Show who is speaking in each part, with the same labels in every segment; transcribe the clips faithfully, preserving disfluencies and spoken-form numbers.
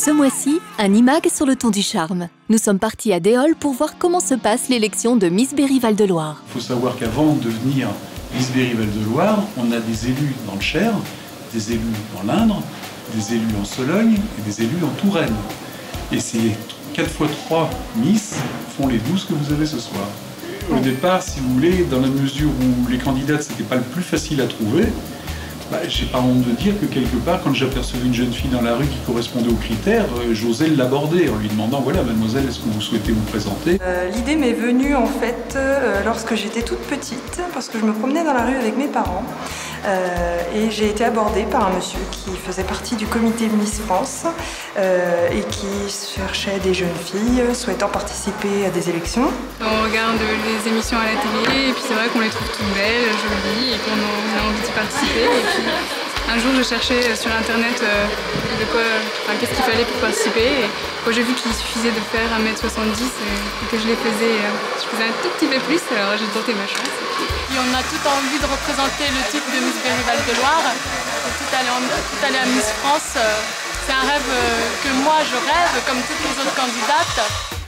Speaker 1: Ce mois-ci, un IMAG sur le ton du charme. Nous sommes partis à Déol pour voir comment se passe l'élection de Miss Berry Val-de-Loire.
Speaker 2: Il faut savoir qu'avant de devenir Miss Berry Val-de-Loire, on a des élus dans le Cher, des élus dans l'Indre, des élus en Sologne et des élus en Touraine. Et ces quatre fois trois Miss font les douze que vous avez ce soir. Au départ, si vous voulez, dans la mesure où les candidates, c'était pas le plus facile à trouver, bah, j'ai pas honte de dire que quelque part, quand j'apercevais une jeune fille dans la rue qui correspondait aux critères, euh, j'osais l'aborder en lui demandant, voilà, mademoiselle, est-ce que vous souhaitez vous présenter?
Speaker 3: euh, L'idée m'est venue en fait euh, lorsque j'étais toute petite, parce que je me promenais dans la rue avec mes parents. Euh, et j'ai été abordée par un monsieur qui faisait partie du comité Miss France euh, et qui cherchait des jeunes filles souhaitant participer à des élections.
Speaker 4: On regarde les émissions à la télé et puis c'est vrai qu'on les trouve toutes belles, jolies et qu'on a envie d'y participer. Et puis un jour je cherchais sur internet euh, de quoi, enfin, qu'est-ce qu'il fallait pour participer et quand j'ai vu qu'il suffisait de faire un mètre soixante-dix et que je les faisais, euh, je faisais un tout petit peu plus, alors j'ai tenté ma chance.
Speaker 5: Et on a tout envie de représenter le titre de Miss Berry Val-de-Loire. Tout aller, en, tout aller à Miss France, euh, c'est un rêve euh, que moi je rêve, comme toutes les autres candidates.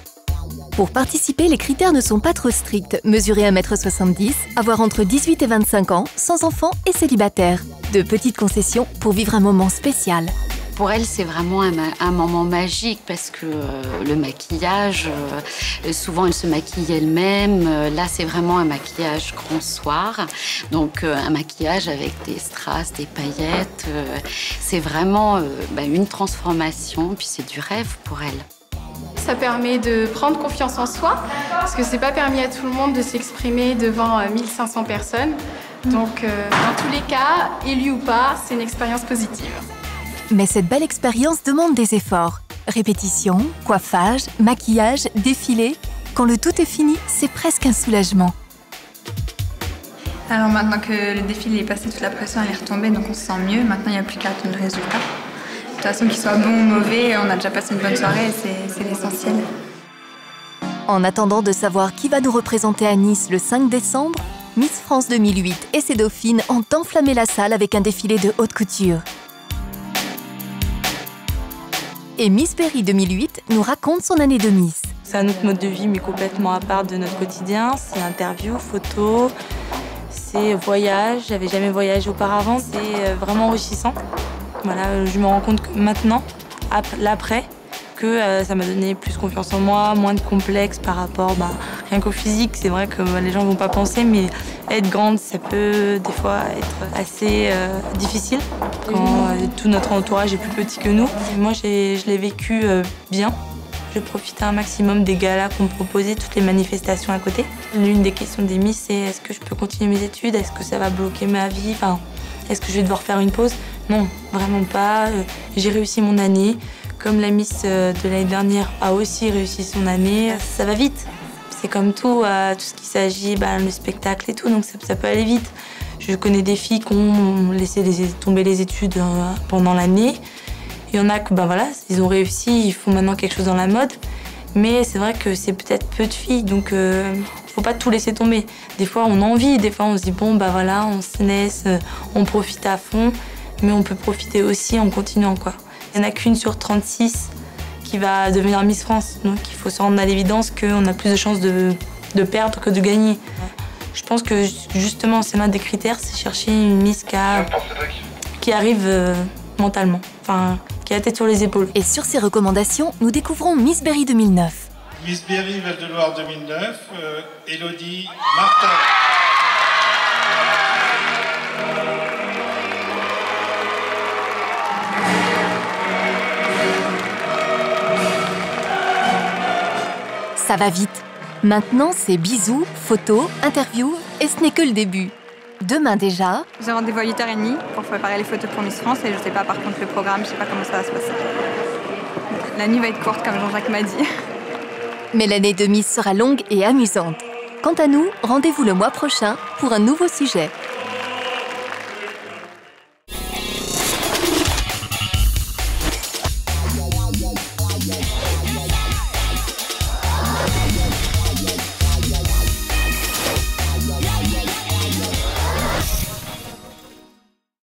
Speaker 1: Pour participer, les critères ne sont pas trop stricts. Mesurer un mètre soixante-dix, avoir entre dix-huit et vingt-cinq ans, sans enfants et célibataire. De petites concessions pour vivre un moment spécial.
Speaker 6: Pour elle, c'est vraiment un, un moment magique parce que euh, le maquillage, euh, souvent elle se maquille elle-même. Euh, là, c'est vraiment un maquillage grand soir. Donc, euh, un maquillage avec des strass, des paillettes. Euh, c'est vraiment euh, bah, une transformation, puis c'est du rêve pour elle.
Speaker 5: Ça permet de prendre confiance en soi, parce que c'est pas permis à tout le monde de s'exprimer devant mille cinq cents personnes. Donc, euh, dans tous les cas, élu ou pas, c'est une expérience positive.
Speaker 1: Mais cette belle expérience demande des efforts. Répétition, coiffage, maquillage, défilé. Quand le tout est fini, c'est presque un soulagement.
Speaker 7: Alors maintenant que le défilé est passé, toute la pression elle est retombée, donc on se sent mieux. Maintenant, il n'y a plus qu'à attendre le résultat. De toute façon, qu'il soit bon ou mauvais, on a déjà passé une bonne soirée et c'est l'essentiel.
Speaker 1: En attendant de savoir qui va nous représenter à Nice le cinq décembre, Miss France deux mille huit et ses dauphines ont enflammé la salle avec un défilé de haute couture. Et Miss Berry deux mille huit nous raconte son année de Miss.
Speaker 3: C'est un autre mode de vie, mais complètement à part de notre quotidien. C'est interview, photo, c'est voyage. J'avais jamais voyagé auparavant. C'est vraiment enrichissant. Voilà, je me rends compte que maintenant, l'après, que euh, ça m'a donné plus confiance en moi, moins de complexe par rapport, bah, rien qu'au physique. C'est vrai que bah, les gens vont pas penser, mais être grande, ça peut des fois être assez euh, difficile quand euh, tout notre entourage est plus petit que nous. Et moi, je l'ai vécu euh, bien. Je profitais un maximum des galas qu'on me proposait, toutes les manifestations à côté. L'une des questions des Miss, c'est est-ce que je peux continuer mes études? Est-ce que ça va bloquer ma vie? Enfin, est-ce que je vais devoir faire une pause? Non, vraiment pas. J'ai réussi mon année. Comme la Miss de l'année dernière a aussi réussi son année, ça va vite. C'est comme tout, euh, tout ce qui s'agit, bah, le spectacle et tout, donc ça, ça peut aller vite. Je connais des filles qui ont laissé les, tomber les études euh, pendant l'année. Il y en a qui, bah, voilà, ils ont réussi, ils font maintenant quelque chose dans la mode. Mais c'est vrai que c'est peut-être peu de filles, donc euh, faut pas tout laisser tomber. Des fois, on a envie, des fois, on se dit, bon, bah voilà, on se laisse, on profite à fond. Mais on peut profiter aussi en continuant, quoi. Il n'y en a qu'une sur trente-six qui va devenir Miss France. Donc il faut se rendre à l'évidence qu'on a plus de chances de, de perdre que de gagner. Je pense que justement, c'est l'un des critères, c'est chercher une Miss qui, a, qui arrive euh, mentalement, enfin, qui a la tête sur les épaules.
Speaker 1: Et sur ces recommandations, nous découvrons Miss Berry deux mille neuf.
Speaker 8: Miss Berry Val-de-Loire deux mille neuf, euh, Élodie Martin.
Speaker 1: Ça va vite. Maintenant, c'est bisous, photos, interviews, et ce n'est que le début. Demain déjà...
Speaker 7: J'ai rendez-vous à huit heures trente pour préparer les photos pour Miss France et je sais pas par contre le programme, je sais pas comment ça va se passer. La nuit va être courte comme Jean-Jacques m'a dit.
Speaker 1: Mais l'année de Miss sera longue et amusante. Quant à nous, rendez-vous le mois prochain pour un nouveau sujet.